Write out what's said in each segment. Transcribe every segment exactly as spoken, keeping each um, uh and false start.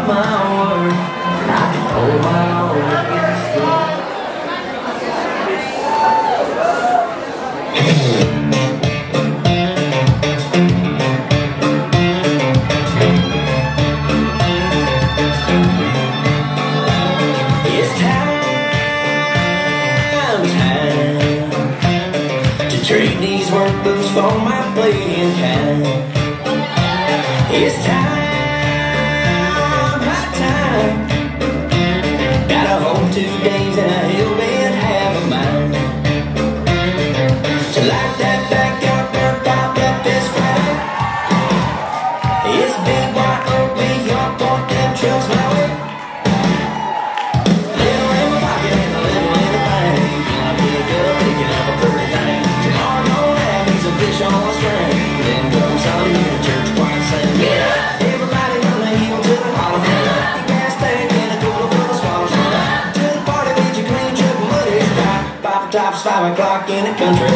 my worth, and I can hold my own against it. It's time, time to trade these work boots for my playing time. It's time, hot time. Gotta hold two days and a hell-bent half of mine. To light that back up and pop up this Friday. It's big white oak, big York, point them trucks my way. Little in my pocket and a little in the bank. And I pick up, picking up a pretty thing. Tomorrow gonna have me some fish on a string. Then come Sunday in the church choir sing. Get up! Everybody run the hill to the hollow. Fill up the gas tank and a cooler full of swallows. To the party with your clean triple muddy stop. Pop tops, five o'clock in the country.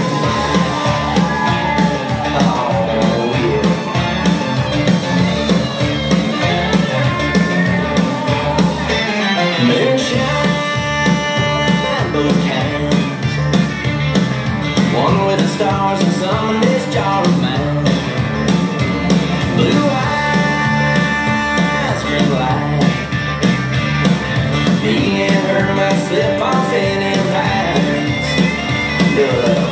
One with the stars and some in this jar of mine. Blue eyes, green light. Me and her might slip off in them lights. Good.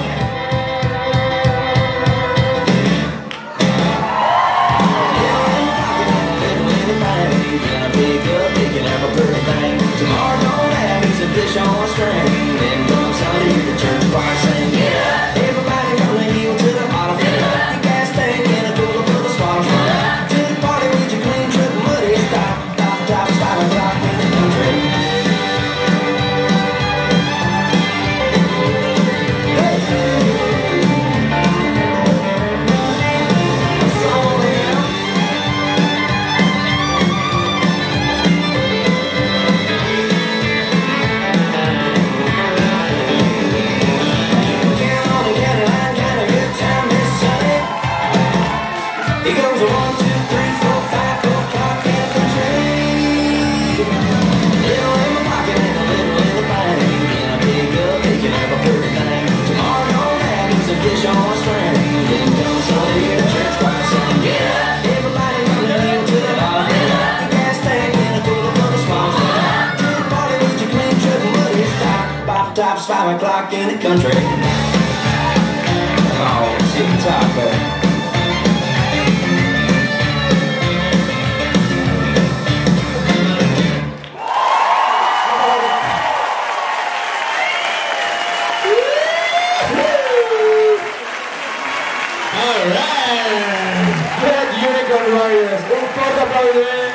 Little in the bank, and I pick up, picking up a pretty thing. Tomorrow gonna have me some fish on a string. Then come Sunday, the church choir sing. Yeah. It goes a one, two, three, four, five, four o'clock in the country. Little in my pocket and a little in the bank. And I pick up, picking up a pretty thing. Tomorrow gonna have me some fish on a string. Then come Sunday hear the church choir sing. Get up! Everybody run the hill to the bottom. Fill up the gas tank and a cooler full of swamps. To the party with your clean triple muddy stop. Pop tops, five o'clock in the country. Oh, see the top there. All right. Red Unicorn Warriors. Un fuerte aplauso.